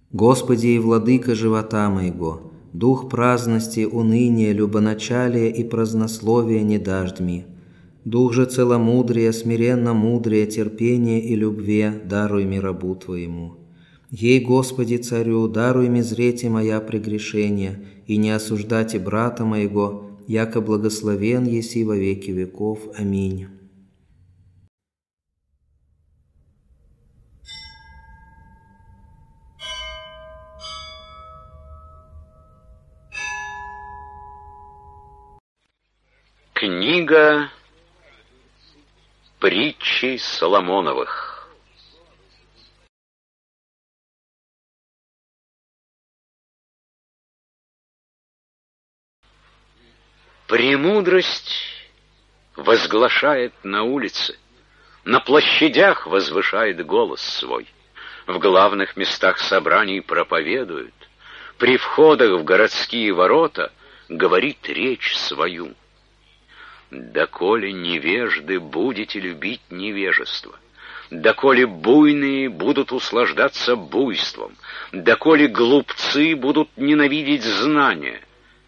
Господи и Владыка живота моего, дух праздности, уныния, любоначалия и празднословия не дашь дми. Дух же целомудрия, смиренно мудрия, терпения и любви даруй ми рабу Твоему. Ей, Господи Царю, даруй ми зрете моя прегрешения, и не осуждайте брата моего, яко благословен еси во веки веков. Аминь. Книга притчей Соломоновых. Премудрость возглашает на улице, на площадях возвышает голос свой, в главных местах собраний проповедует, при входах в городские ворота говорит речь свою. Доколе невежды будете любить невежество, доколе буйные будут услаждаться буйством, доколе глупцы будут ненавидеть знания,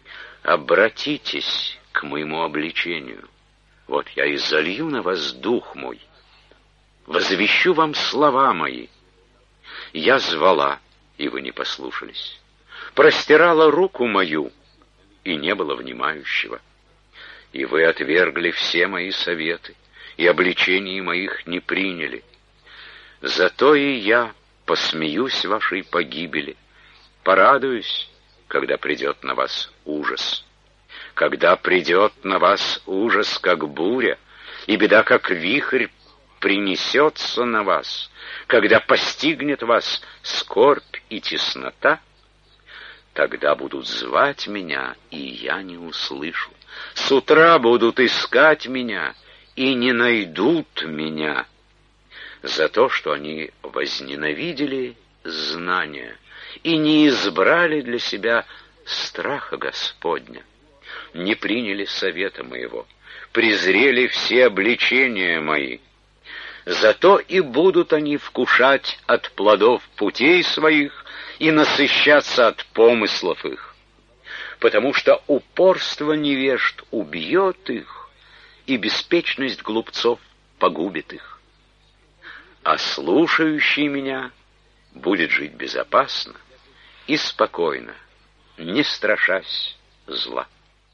обратитесь к моему обличению. Вот я и залью на вас дух мой, возвещу вам слова мои. Я звала, и вы не послушались, простирала руку мою, и не было внимающего. И вы отвергли все мои советы, и обличений моих не приняли. Зато и я посмеюсь вашей погибели, порадуюсь, когда придет на вас ужас. Когда придет на вас ужас, как буря, и беда, как вихрь, принесется на вас, когда постигнет вас скорбь и теснота, тогда будут звать меня, и я не услышу. С утра будут искать меня, и не найдут меня, за то, что они возненавидели знания и не избрали для себя страха Господня, не приняли совета моего, презрели все обличения мои. Зато и будут они вкушать от плодов путей своих и насыщаться от помыслов их, потому что упорство невежд убьет их, и беспечность глупцов погубит их. А слушающий меня будет жить безопасно и спокойно, не страшась зла.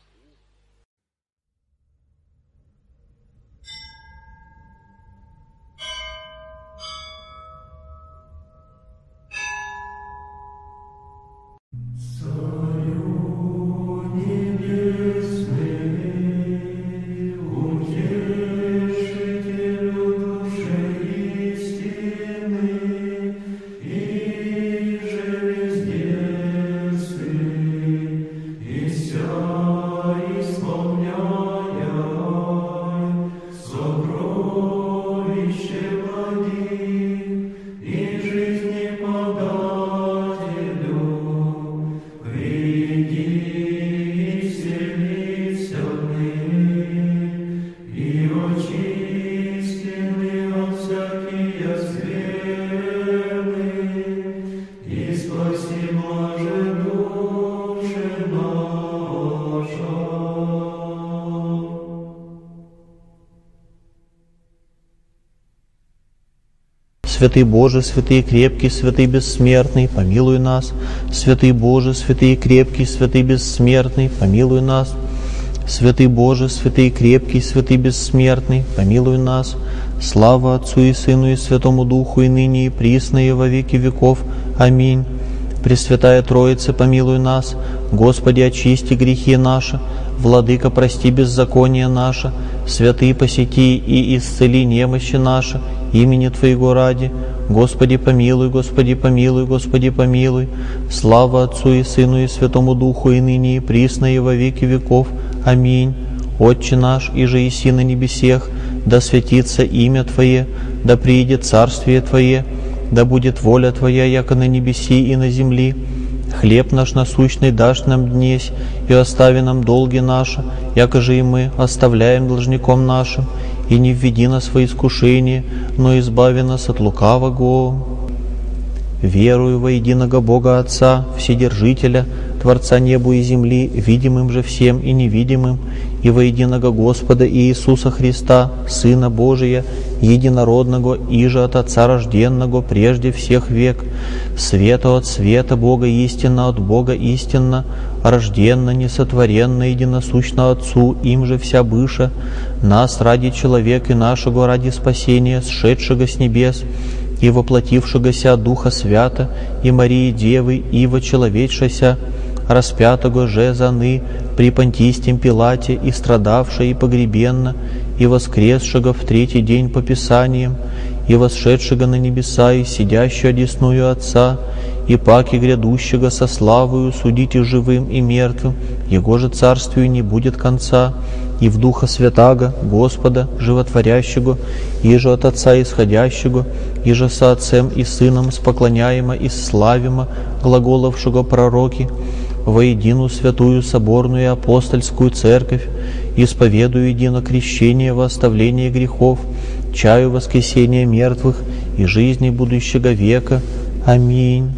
Святый Боже, святый крепкий, святый бессмертный, помилуй нас. Святый Боже, святый крепкий, святый бессмертный, помилуй нас. Святый Боже, святый крепкий, святый бессмертный, помилуй нас. Слава Отцу и Сыну и Святому Духу, и ныне и присно и во веки веков. Аминь. Пресвятая Троица, помилуй нас. Господи, очисти грехи наши. Владыка, прости беззаконие наше. Святые, посети и исцели немощи наши, имени Твоего ради. Господи, помилуй, Господи, помилуй, Господи, помилуй. Слава Отцу и Сыну и Святому Духу, и ныне и присно и во веки веков. Аминь. Отче наш, иже еси на небесех, да святится имя Твое, да приидет царствие Твое, да будет воля Твоя, яко на небеси и на земли. Хлеб наш насущный дашь нам днесь, и остави нам долги наши, яко же и мы оставляем должником нашим, и не введи нас во искушение, но избави нас от лукавого. Верую во единого Бога Отца, Вседержителя, Творца неба и земли, видимым же всем и невидимым, и во единого Господа Иисуса Христа, Сына Божия, единородного, иже от Отца рожденного, прежде всех век, света от света, Бога истинно от Бога истинно, рожденно, несотворенно, единосущно Отцу, им же вся быша, нас ради человека и нашего ради спасения, сшедшего с небес, и воплотившегося от Духа Свята, и Марии Девы, и вочеловечшася, распятого же заны при Понтистем Пилате, и страдавшего, и погребенно, и воскресшего в третий день по Писаниям, и восшедшего на небеса, и сидящего одесную Отца, и паки грядущего со славою судите живым и мертвым, Его же царствию не будет конца, и в Духа Святаго, Господа, животворящего, иже от Отца исходящего, иже со Отцем и Сыном споклоняемо и славимо, глаголовшего пророки, во единую святую соборную и апостольскую церковь, исповедую едино крещение во оставление грехов, чаю воскресения мертвых и жизни будущего века. Аминь.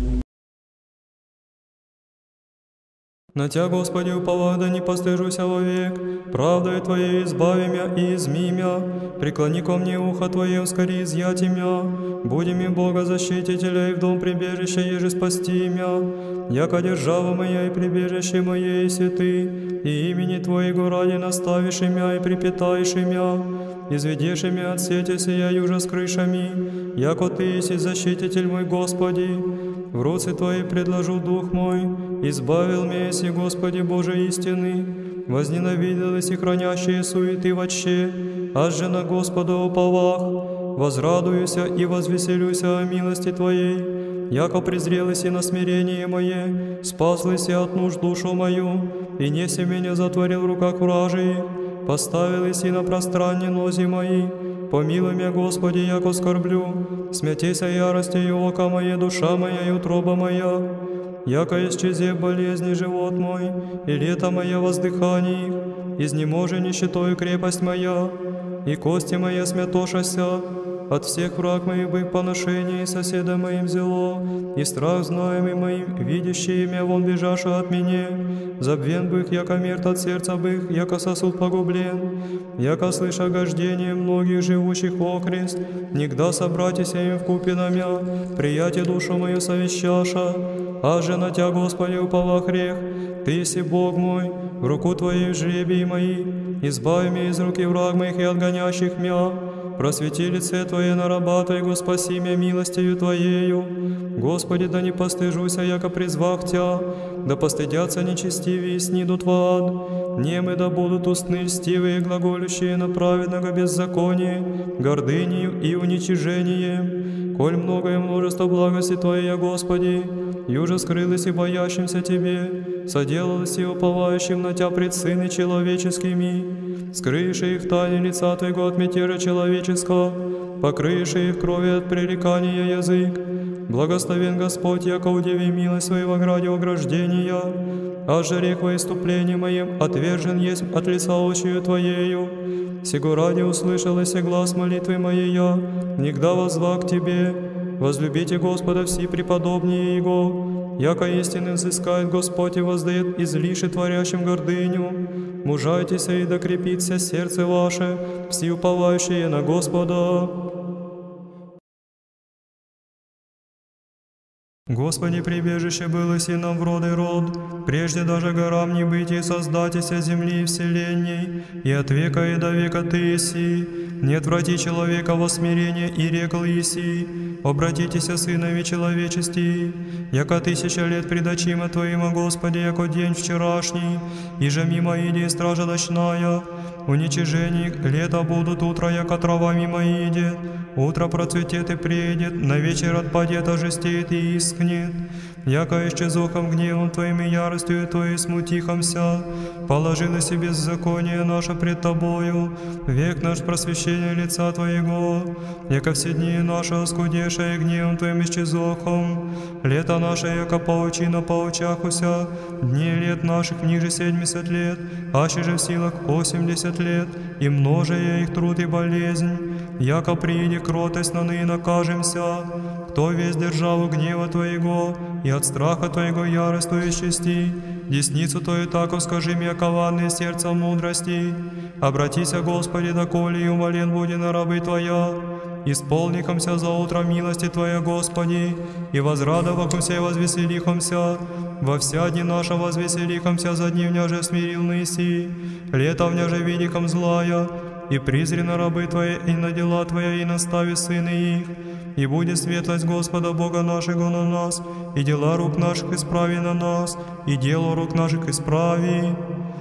На Тя, Господи, уповаю, да не постыжуся вовек, правдою Твоей избави мя и изми мя, преклони ко мне ухо Твое, ускори изъяти мя, буди ми Бога защитителя и в дом прибежища, еже спасти мя, яко держава моя и прибежище мое, еси Ты, и имени Твоего ради наставишь мя и припитаешь мя, изведешь мя от сети сия южа с крышами, яко Ты еси защититель мой, Господи, в руцы Твои предложу дух мой, избавил меня, еси, Господи Боже истины, возненавиделись и хранящие суеты вотще, аж же на Господа уповах, возрадуюся и возвеселюся о милости Твоей, яко презрелись и на смирение мое, спаслись от нужд душу мою, и неся меня затворил в руках вражий, поставились и на пространне нози мои, помилуй меня, Господи, яко скорблю, смятейся яростью ока моя, душа моя и утроба моя, яко исчезе болезни живот мой, и лето мое воздыхание их, изнеможи нищетою крепость моя, и кости мои смятошася, от всех враг моих бык поношение, и соседа моим зело, и страх знаемый моим, видящий имя вон бежаша от меня, забвен бых, яко мертв от сердца бых, яко сосуд погублен, яко слыша гождение многих живущих окрест, нигда собратися им вкупе на мя, приятие душу мою совещаша, а же на Тя, Господи, упова грех, Ты еси Бог мой, в руку Твоей жребии мои, избави меня из руки враг моих и отгонящих мя, просвети лице Твое на раба Твоего, спаси меня милостью Твоею. Господи, да не постыжуся, яко призвах Тя, да постыдятся нечестивые и снидут в ад. Немы да будут устны льстивые, глаголющие на праведного беззаконие, гордынею и уничижением. Коль многое множество благости Твоей, Господи, юже скрылось и боящимся Тебе, соделалось и уповающим на Тя пред сыны человеческими, скрывши их тайне лица Твоего от мятежа человеческого, покрывши их крови от пререкания язык. Благословен Господь, яко удиви милость Своего граде ограждения, а жерех во иступлении моим отвержен есть от лица очию Твоею. Сего ради услышалась и глаз молитвы моей я, нигда воззвах к Тебе. Возлюбите Господа все преподобнее Его, яко истинным взыскает Господь и воздает излиши творящим гордыню. Мужайтесь и докрепится сердце ваше, все уповающие на Господа. Господи, прибежище было и нам в род и род, прежде даже горам не быть и создатися земли и вселенной, и от века и до века Ты еси, не отврати человека во смирение, и рекл еси, обратитеся сынами человечести, яко 1000 лет пред очима Твоима, Господи, яко день вчерашний, и же мимо иди стража ночная, уничижений лета будут утро, яко трава мимо идет, утро процветет и приедет, на вечер отпадет, ожестеет и искнет, яко исчезохом гневом Твоим и яростью Твоей смутихомся, положило себе беззаконие наше пред Тобою, век наш просвещение лица Твоего, яко все дни наши оскудешие гневом Твоим исчезохом, лето наше, яко паучина паучахуся, дни лет наших ниже 70 лет, аще же в силах 80 лет, и множая их труд и болезнь, яко прииди кротость, но ныне накажемся, кто весь державу гнева Твоего, и от страха Твоего яростью исчисти, десницу Твою тако скажи мне, коварные сердцем мудрости. Обратися, Господи, доколе, и умолен буди на рабы Твоя. Исполникомся за утро милости Твоя, Господи, и возрадовахомся и возвеселихомся. Во вся дни наша возвеселихомся за дни вняже смирил Ныси, лето вняже видиком злая, и призри на рабы Твои и на дела Твои, и настави сыны их. И будет светлость Господа Бога нашего на нас, и дела рук наших исправи на нас, и дело рук наших исправи.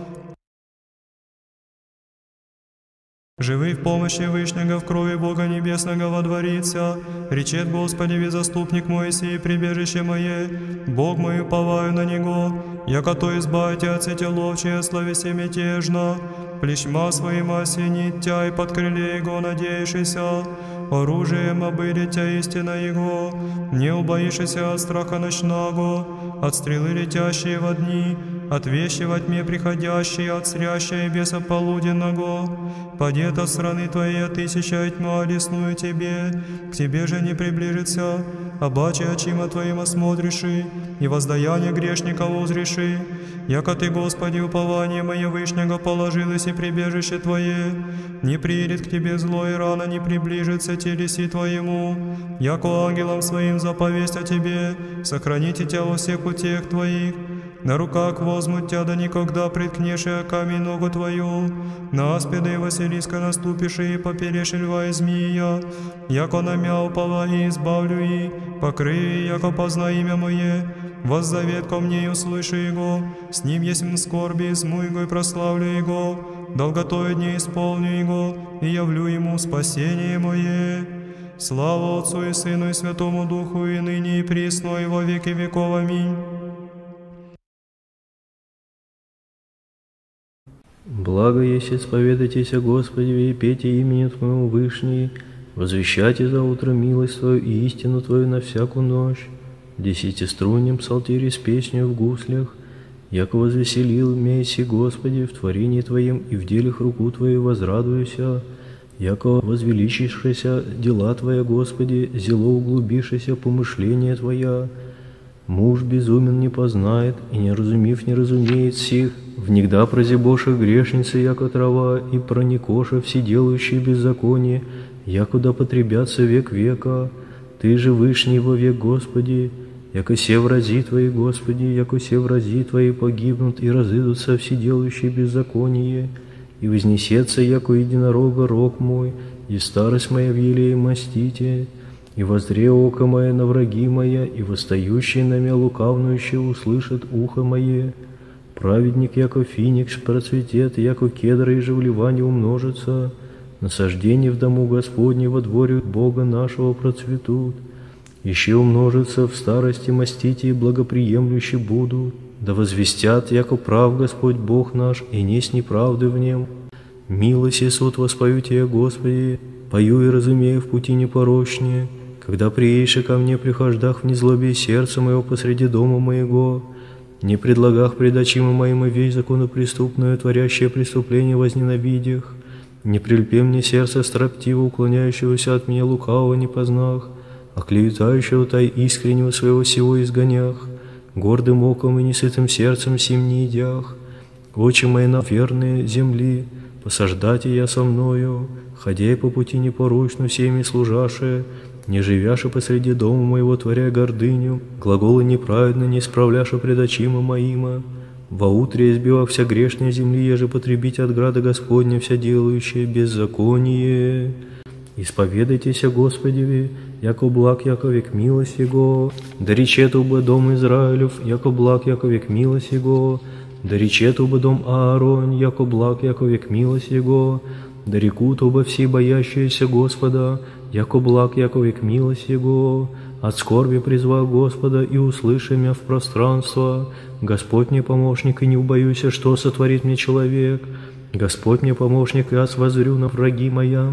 Живый в помощи Вышнего, в крови Бога Небесного водворится. Речет Господи, ведь заступник мой сей, прибежище мое, Бог мой, уповаю на Него, яко то избавите от сети ловчей, словеси мятежно. Плещма своим осенит тя, и под крыле Его надеешься. Оружием обыдет тя истина Его, не убоишься от страха ночного, от стрелы летящие во дни, от вещи во тьме приходящие, от срящей беса полуденного. Падет от страны Твоей тысяча, и тьма лесную Тебе, к Тебе же не приближится. Обаче очима Твоим осмотриши, и воздаяние грешников узреши. Яко Ты, Господи, упование мое Вышнего положилось, и прибежище Твое, не приедет к Тебе зло, и рано не приближится телеси Твоему. Яко ангелам Своим заповесть о Тебе, сохраните Тя во всех путях Твоих. На руках возьмут Тя, да никогда приткнеши камень ногу Твою. На аспиды Василиска наступишь, и поперешь льва и змея. Яко намя упала, и избавлю и покрыю, яко позна имя Мое. Воззовет ко мне, и услыши Его. С Ним есть скорби, изму Его, и прославлю Его. Долготою дней исполню Его, и явлю Ему спасение Мое. Слава Отцу и Сыну и Святому Духу, и ныне и присно, и во веки веков. Аминь. Благо есть исповедайтесь о Господе и пейте имени Твоему Вышний, возвещайте за утро милость Твою и истину Твою на всякую ночь. Десятиструннем псалтире с песнью в гуслях, яко возвеселил мейси Господи в творении Твоем и в делах руку Твою возрадуйся, яко возвеличившися дела Твоя, Господи, зело углубившися помышления Твоя. Муж безумен не познает, и не разумев не разумеет сих, внегда прозябоша грешницы, яко трава, и проникоша вседелающие беззаконие, якуда потребятся век века. Ты же Вышний во век, Господи, яко се врази Твои, Господи, яко се врази Твои погибнут и разыдутся вседелающие беззаконие, и вознесется, яко единорога рог мой, и старость моя в елее мастите. И воззре око мое на враги моя, и восстающие на мя лукавнующие услышат ухо мое. Праведник, яко финикс, процветет, яко кедра и жевливание умножится. Насаждения в дому Господне во дворе Бога нашего процветут. Еще умножится в старости мастите, и благоприемлющи будут. Да возвестят, яко прав Господь Бог наш, и несть неправды в нем. Милость и суд воспою Тебе, Господи, пою и разумею в пути непорочнее. Когда приедешь ко мне, прихождах в незлобие сердца моего посреди дома моего, не предлагах пред очима моим и вещь законопреступную, творящее преступление возненавидях, не прильпе мне сердце строптиво, уклоняющегося от меня лукавого не познах, а клеветающего тай искреннего своего сего изгонях, гордым оком и несытым сердцем сим не едях. Очи мои на верные земли, посаждайте я со мною, ходя по пути непорочно всеми служаше, не живяше посреди дома моего, творя гордыню, глаголы неправедно не исправляша пред очима моима. Во утре избивав вся грешная земли, еже потребить от града Господня вся делающая беззаконие. Исповедайтесь о Господеве, яко благ, яко век милость Его, да речету бы дом Израилев, яко благ, яко век милость Его, да речету бы дом Ааронь, яко благ, яко век милость Его, да рекуту бы все боящиеся Господа, яко благ, яко век милость Его. От скорби призвал Господа и услыши меня в пространство. Господь мне помощник, и не убоюся, что сотворит мне человек. Господь мне помощник, и аз воззрю на враги моя.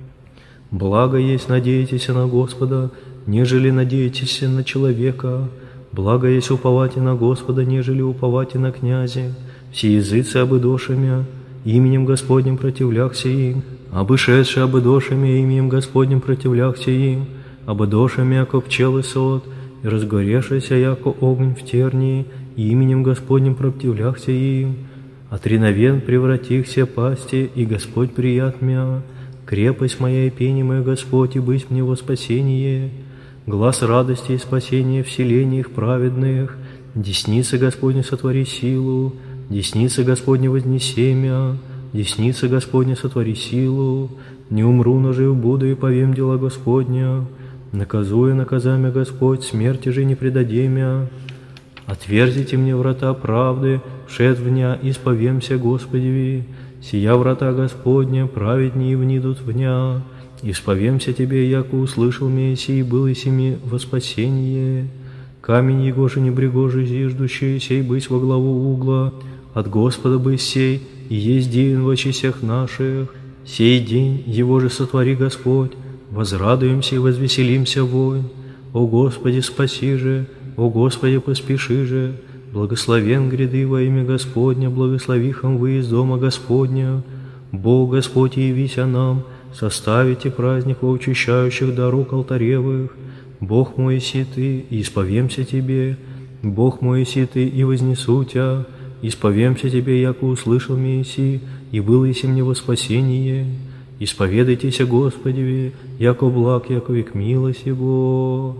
Благо есть надеетесь на Господа, нежели надеетесь на человека. Благо есть уповать на Господа, нежели уповать на князе. Все языцы обыдошами, именем Господним противляхся им, обышедши обыдошами, именем Господним противляхся им. ободошами, яко пчелы сот, и разгоревшийся, яко огонь в тернии, и именем Господним противляхся им. От реновен превратихся пасти, и Господь прият мя. Крепость моя и пение мое, Господь, и быть мне во спасение. Глаз радости и спасения в селении их праведных. Десница Господня сотвори силу, десница Господня вознеси мя, десница Господня сотвори силу. Не умру, но жив буду и повем дела Господня. Наказуя наказамя Господь, смерти же не предаде мя. Отверзите мне врата правды, вшед в ня, исповемся Господеви. Сия врата Господня, праведнее внидут в ня. Исповемся Тебе, яко услышал Мессии, был и семи во спасение. Камень его же небрегожий зиждущий, сей быть во главу угла. От Господа бы сей, и есть день в очисях наших. Сей день его же сотвори Господь. Возрадуемся и возвеселимся войн. О Господи, спаси же, о Господи, поспеши же. Благословен гряды во имя Господня, благословихом вы из дома Господня. Бог Господь, явися нам, составите праздник во очищающих дорог алтаревых. Бог мой, си Ты, и исповемся Тебе. Бог мой, си Ты, и вознесу Тя. Исповемся Тебе, яко услышал Мессии, и было и мне во спасение. Исповедайтеся Господи, яко благ, яко век милость Его.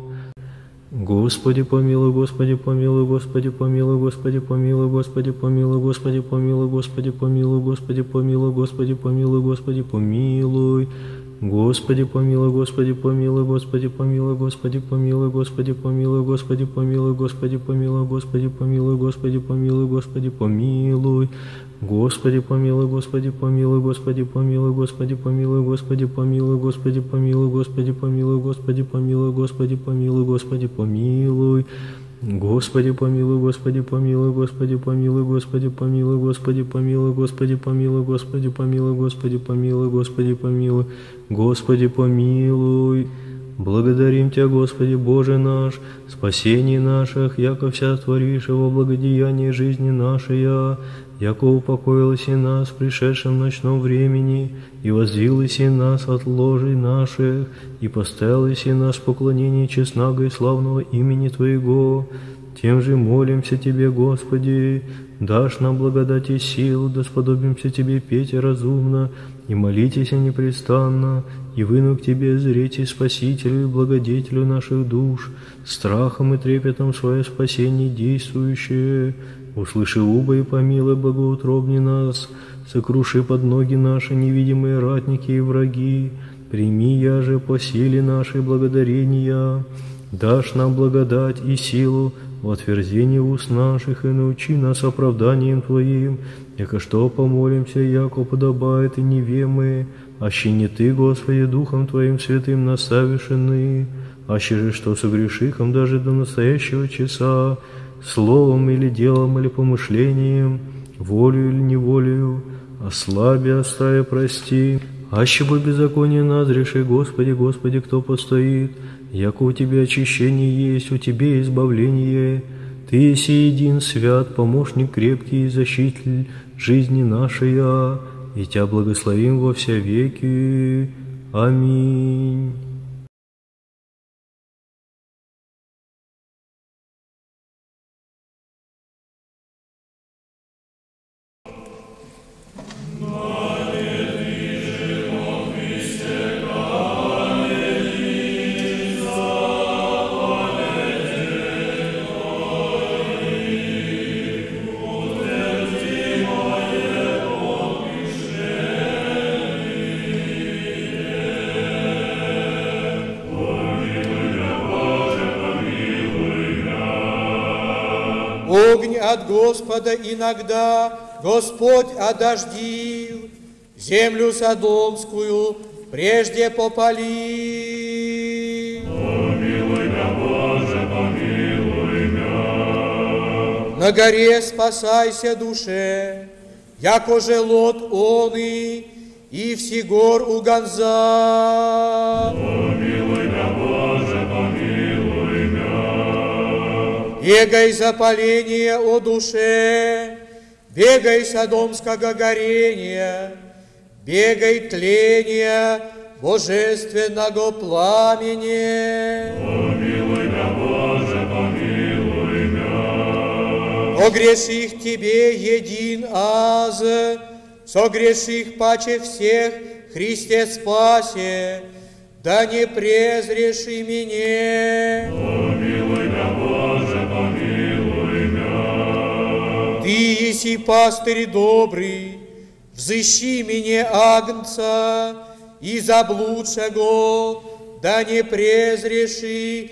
Господи помилуй, Господи помилуй, Господи помилуй, Господи помилуй, Господи помилуй, Господи помилуй, Господи помилуй, Господи помилуй, Господи помилуй, Господи помилуй. Господи помилуй, Господи помилуй, Господи помилуй, Господи помилуй, Господи помилуй, Господи помилуй, Господи помилуй, Господи помилуй, Господи помилуй, Господи помилуй. Господи помилуй, Господи помилуй, Господи помилуй, Господи помилуй, Господи помилуй, Господи помилуй, Господи помилуй, Господи помилуй, Господи помилуй, Господи помилуй. Господи помилуй, Господи помилуй, Господи помилуй, Господи помилуй, Господи помилуй, Господи помилуй, Господи помилуй, Господи помилуй, Господи помилуй, Господи помилуй. Благодарим Тя, Господи Боже наш, спасение наших, яко вся творишь во благодеяние жизни нашей, яко упокоилась и нас в пришедшем ночном времени, и возвилась и нас от ложей наших, и поставилась и нас в поклонение честного и славного имени Твоего. Тем же молимся Тебе, Господи, дашь нам благодать и силу, да сподобимся Тебе петь разумно, и молитесь непрестанно, и выну к Тебе зреть и Спасителю и Благодетелю наших душ, страхом и трепетом свое спасение действующее. Услыши уба и помилуй, благоутробни нас, сокруши под ноги наши невидимые ратники и враги, прими я же по силе нашей благодарения, дашь нам благодать и силу в отверзении уст наших, и научи нас оправданием Твоим, яко что помолимся, яко подобает и невемы, аще не Ты, Господи, Духом Твоим святым наставишены, аще же что согрешихом даже до настоящего часа, словом или делом или помышлением, волею или неволею, ослаби, оставя, прости. Аще бы беззаконие назреши, Господи, Господи, кто постоит, яко у Тебя очищение есть, у Тебе избавление. Ты еси един свят, помощник крепкий и защититель жизни нашей, и Тя благословим во вся веки. Аминь. Огонь от Господа иногда Господь одождил, землю содомскую прежде попали. Помилуй мя, Боже, помилуй мя. На горе спасайся душе, яко же Лот он и всегор у Гонза. Помилуй мя, Боже, помилуй мя. Бегай запаление о душе, бегай содомского горения, бегай тления божественного пламени. Помилуй мя, Боже, помилуй мя. Огреших Тебе един аз, согреших паче всех, Христе спасе, да не презреши меня. Помилуй мя, Боже, помилуй мя. Ты еси пастырь добрый, взыщи меня агнца, и заблудшего, да не презреши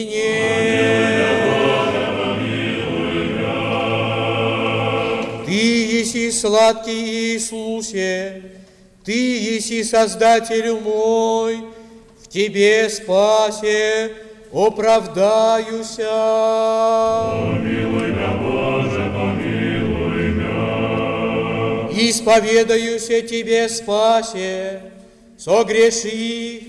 меня. Ты еси сладкий Иисусе, Ты еси Создатель мой, в Тебе спасе оправдаюся. Помилуй мя, Боже, помилуй мя. Исповедаюся Тебе спасе, согреших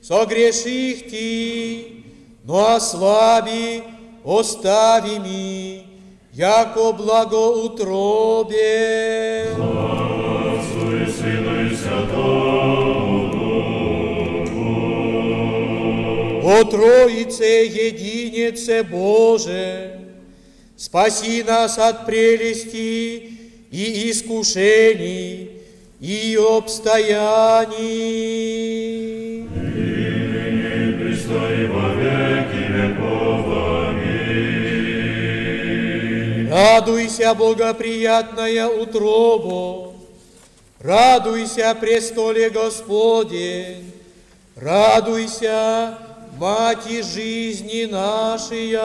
Ти, но ослаби, остави ми, яко благоутробе. Отцу и Сыну и Святому Духу. О Троице единице Боже, спаси нас от прелести и искушений, и обстояний. Имени Христа и во веки веков. Аминь. Радуйся, благоприятная утробо, радуйся, престоле Господень, радуйся, Мати жизни нашей.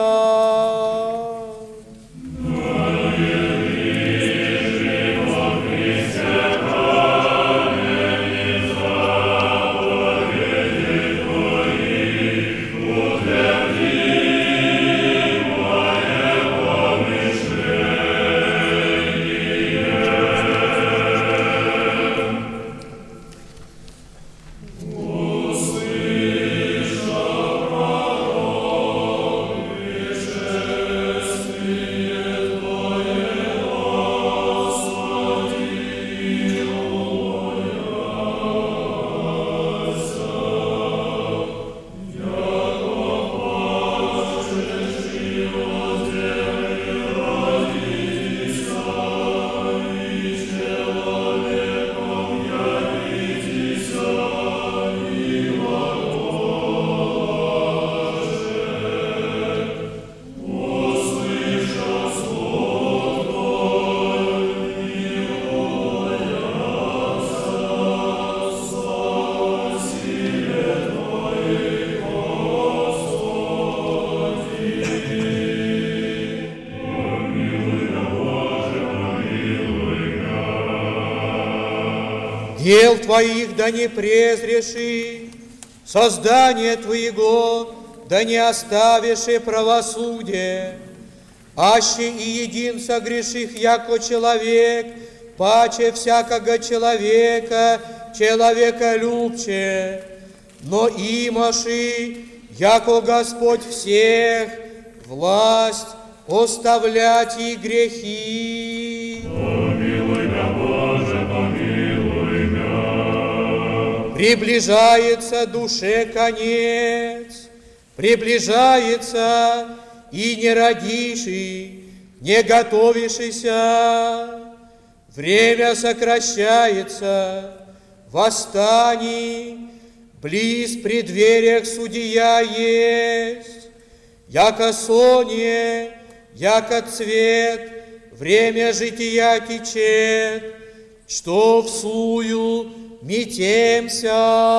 Дел Твоих да не презреши, создание Твоего да не оставишь правосудие, аще и един согреших, яко человек, паче всякого человека, человеколюбче, но имаши, яко Господь всех, власть оставлять и грехи. Помилуй мя, Боже, помилуй мя. Приближается душе конец, приближается и не родишь, не готовишься. Время сокращается, восстань, близ преддвериях судья есть. Яко соне, яко цвет, время жития течет, что всую метемся.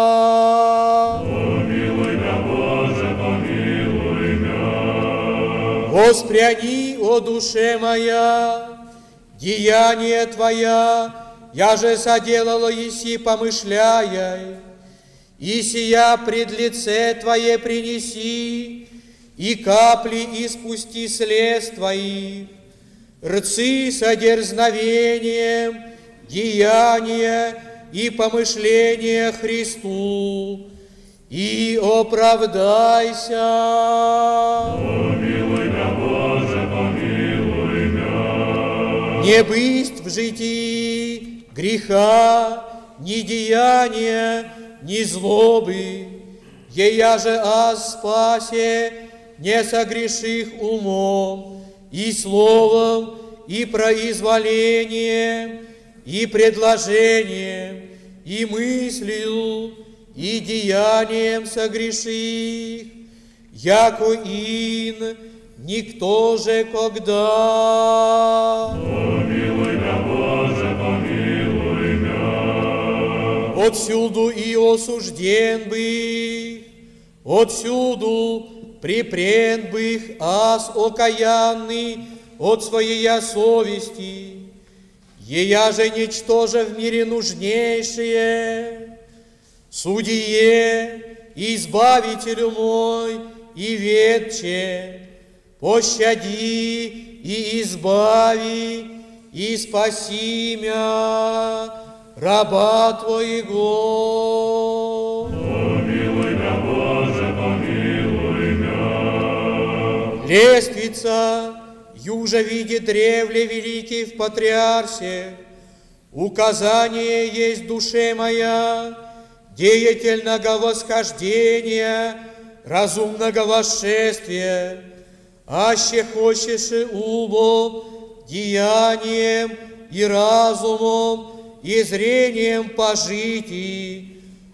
Помилуй мя, Боже, помилуй мя. Воспряни, о душе моя, деяние Твоя, я же соделала еси, помышляя, и сия пред лице Твое принеси, и капли испусти слез Твоих, рцы с одерзновением, деяния и помышления Христу, и оправдайся. Помилуй мя, Боже, помилуй мя. Не бысть в житии греха, ни деяния, ни злобы, ея же аз спасе, не согреших умом, и словом, и произволением, и предложением, и мыслью, и деянием согреших, яко ин никто же когда. Помилуй мя, Боже, помилуй мя. Отсюду и осужден bych, отсюду припрен bych аз окаянный от своей совести, ея же ничтоже в мире нужнейшее, Судье, избавителю мой и ветче, пощади и избави, и спаси мя, раба Твоего. Помилуй мя, Боже, помилуй мя. Лествица, юже видит древле великий в патриарсе, указание есть душе моя, деятельного восхождения, разумного восшествия, аще хочешь убо деянием и разумом и зрением пожитий,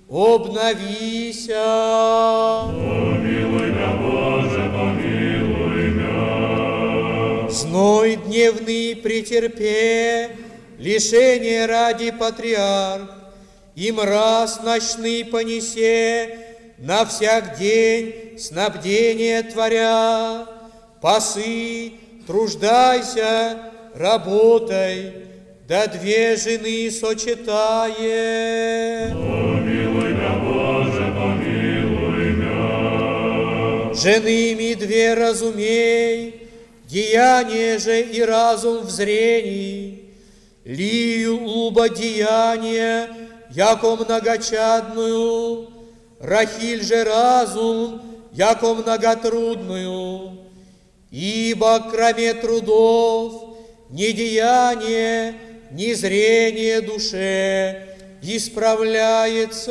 обновися. Помилуй мя, Боже, помилуй мя. Зной дневный претерпе, лишение ради патриарх, и мраз ночный понесе, на всяк день снабдение творя. Пасы, труждайся, работай, да две жены сочетае. Помилуй мя, Боже, помилуй мя. Женами две разумей, деяние же и разум в зрении, лию уба деяния, яко многочадную, Рахиль же разум, яко многотрудную, ибо кроме трудов ни деяние, ни зрение душе исправляется.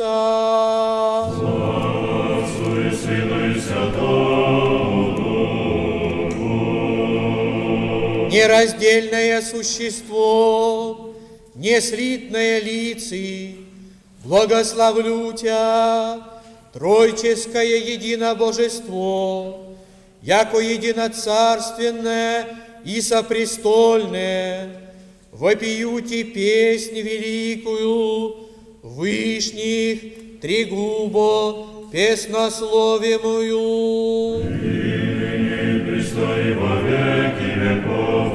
Слава Отцу и Сыну и Святому Духу. Нераздельное существо, неслитное лици, благословлю Тя, Тройческое единобожество, яко единоцарственное и сопрестольное, вопию Ти песнь великую, вышних тригубо песнословимую. Имени Христа и во веки веков.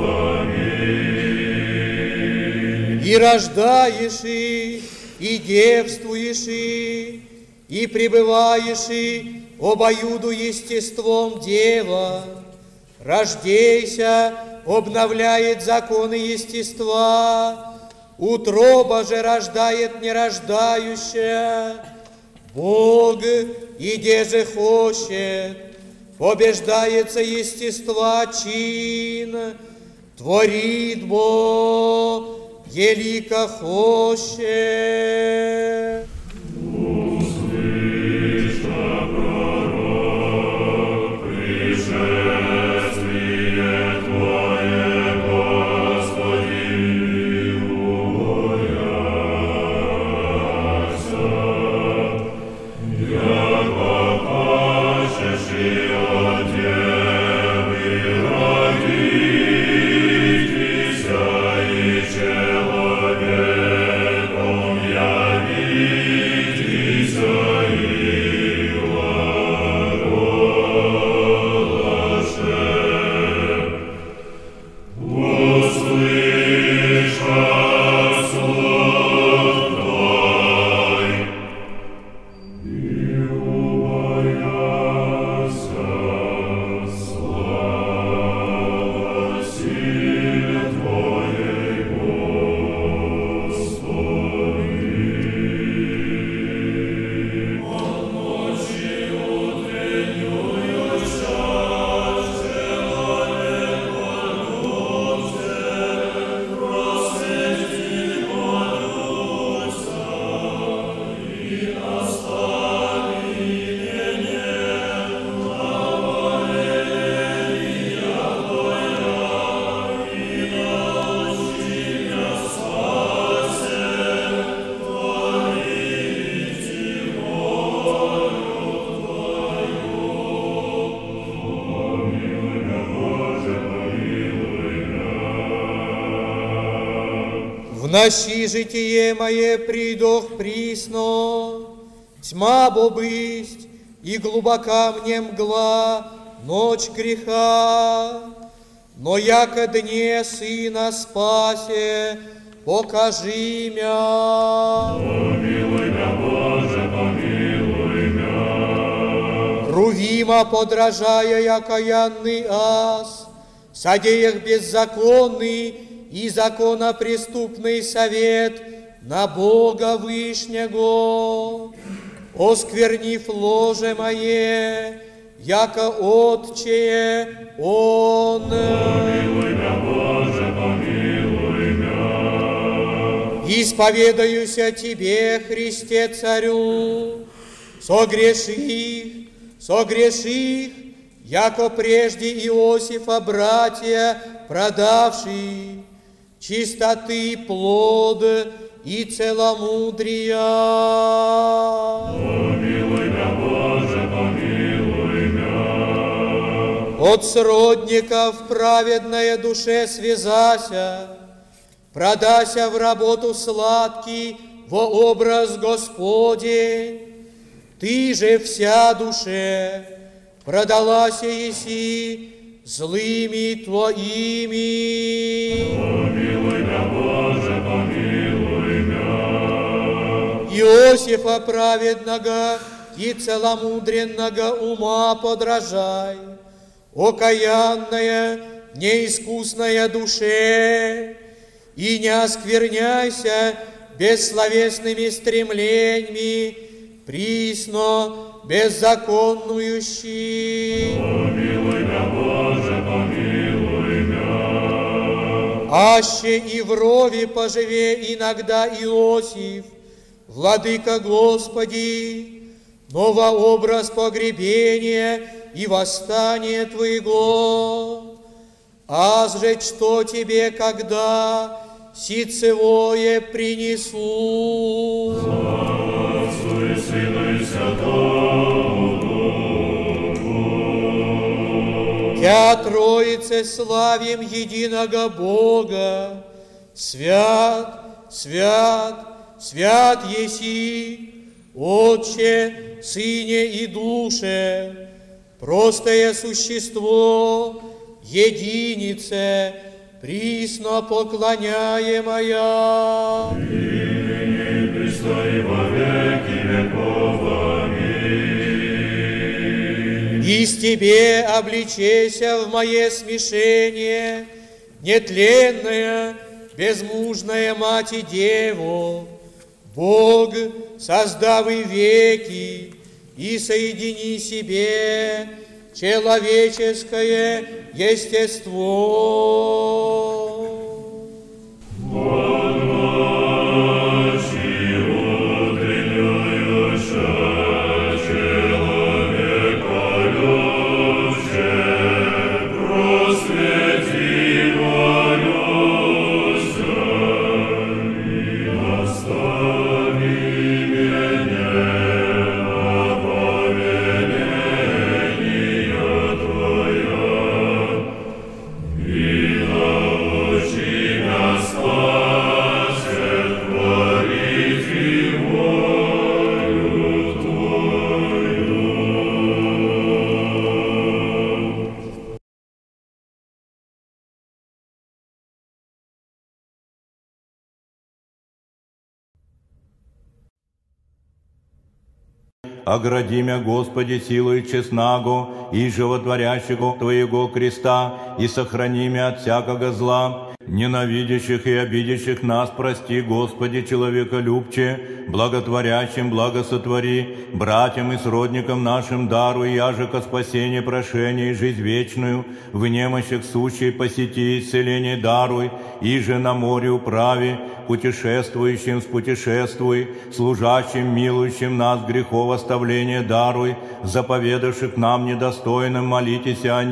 Аминь. И рождаешь и девствуешь, и пребываешь обоюду естеством дева. Рождейся, обновляет законы естества, утроба же рождает нерождающая. Бог, иде же хочет, побеждается естества чин, творит Бог, елико хочет. Человеком яви. Внощи житие мое придох присно, тьма бобысть и глубока мне мгла, ночь греха. Но яко дне Сына спасе, покажи мя. Помилуй мя, Боже, помилуй мя. Рувима подражая окаянный ас, содеях беззаконный и законопреступный совет на Бога Вышнего, осквернив ложе мое, яко отчее он. Помилуй мя, Боже, помилуй мя. Исповедаюся Тебе, Христе Царю, согреших, яко прежде Иосифа братья продавший, чистоты плод и целомудрия. Помилуй мя, Боже, помилуй мя. От сродников праведная душе связася, продася в работу сладкий во образ Господень. Ты же вся душе продалася еси злыми Твоими. Помилуй мя, Боже, помилуй мя. Иосифа праведного и целомудренного ума подражай, окаянная, неискусная душе, и не оскверняйся бессловесными стремлениями, присно беззаконнующий. Помилуй мя, Боже, помилуй мя. Аще и в рове поживе иногда Иосиф, владыка Господи, но во образ погребения и восстания Твоего. Аз же что Тебе, когда сицевое принесу? Отцу и Сыну и Святому Духу. Тя Троице славим единого Бога, свят, свят, свят еси, Отче, Сыне и Душе, простое существо, единице, присно поклоняемая. И ныне и присно и во веки веков. Аминь. Из Тебе обличейся в мое смешение, нетленная, безмужная Мать и Деву, Бог, создавый веки, и соедини себе человеческое естество. Огради мя, Господи, силою честнаго и животворящего Твоего креста, и сохрани мя от всякого зла. Ненавидящих и обидящих нас прости, Господи, человеколюбче, благотворящим благосотвори, братьям и сродникам нашим даруй, яже ко спасению, прошение и жизнь вечную, в немощах сущей посети, исцеление даруй, иже на море управи, путешествующим спутешествуй, служащим, милующим нас грехов оставление даруй, заповедавших нам недостойным молитесь о них,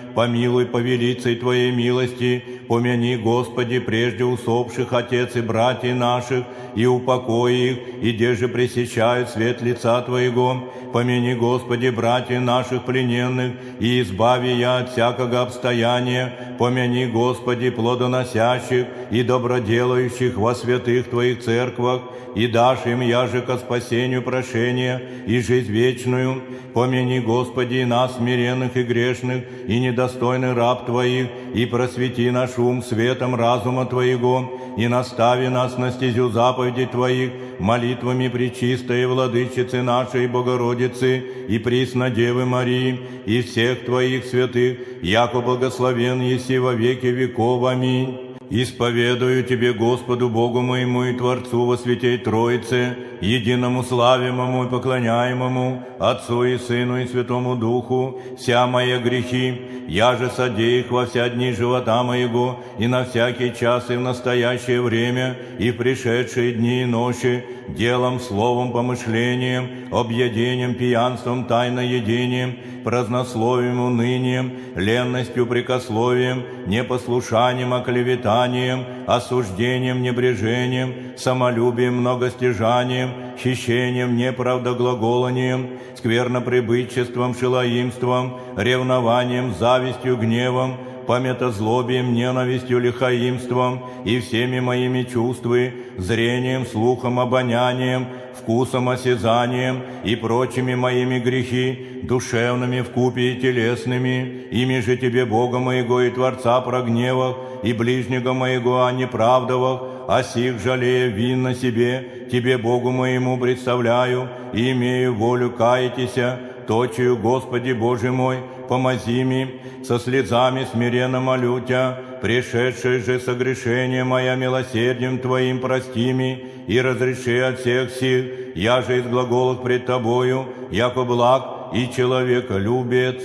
помилуй по велицей Твоей милости, помяни, Господи, прежде усопших отец и братьев наших, и упокой их, и где же пресещают свет лица Твоего. Помяни, Господи, братьев наших плененных, и избави я от всякого обстояния. Помяни, Господи, плодоносящих и доброделающих во святых Твоих церквах, и дашь им яже ко спасению прошения и жизнь вечную. Помяни, Господи, нас, смиренных и грешных, и недостойный раб Твоих, и просвети наш ум светом разума Твоего, и настави нас на стезю заповедей Твоих, молитвами пречистой Владычицы нашей Богородицы и Преснодевы Марии, и всех Твоих святых, яко благословен еси во веки веков. Аминь. Исповедую Тебе, Господу Богу моему и Творцу во Святей Троице, единому славимому и поклоняемому, Отцу и Сыну и Святому Духу, вся мои грехи, я же содей их во вся дни живота моего, и на всякий час и в настоящее время, и в пришедшие дни и ночи, делом, словом, помышлением, объедением, пьянством, тайноедением, празднословием, унынием, ленностью, прикословием, непослушанием, оклеветанием, осуждением, небрежением, самолюбием, многостяжанием, хищением, неправдоглаголанием, сквернопребытчеством, шелоимством, ревнованием, завистью, гневом, памятозлобием, ненавистью, лихаимством и всеми моими чувствами, зрением, слухом, обонянием, вкусом, осязанием и прочими моими грехи, душевными вкупе и телесными, ими же Тебе, Бога моего и Творца, прогневах, и ближнего моего о неправдовах, о сих жалея вин на себе, Тебе, Богу моему, представляю, и имею волю каятися, точию, Господи Боже мой, помози ми, со слезами смиренно молю Тя, пришедшее же согрешение моя милосердием Твоим прости ми, и разреши от всех сил, я же из глаголов пред Тобою, яко благ и человеколюбец.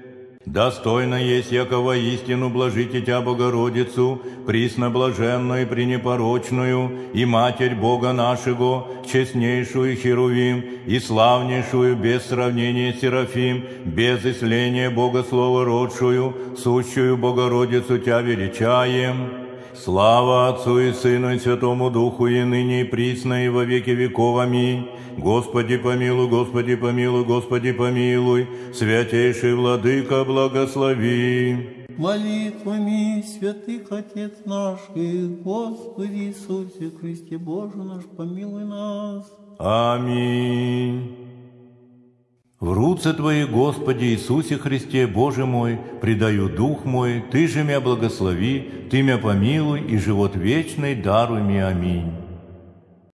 Достойно есть, яко воистину блажите Тя, Богородицу, пресноблаженную и пренепорочную, и Матерь Бога нашего, честнейшую Херувим, и славнейшую без сравнения Серафим, без исления Бога Слова родшую, сущую Богородицу Тя величаем. Слава Отцу и Сыну и Святому Духу, и ныне и присно, и во веки веков. Аминь. Господи помилуй, Господи помилуй, Господи помилуй, святейший Владыка благослови. Молитвами святых Отец наших, Господи Иисусе Христе Боже наш, помилуй нас. Аминь. В руце Твои, Господи Иисусе Христе, Боже мой, предаю дух мой, Ты же меня благослови, Ты меня помилуй, и живот вечный даруй мне. Аминь.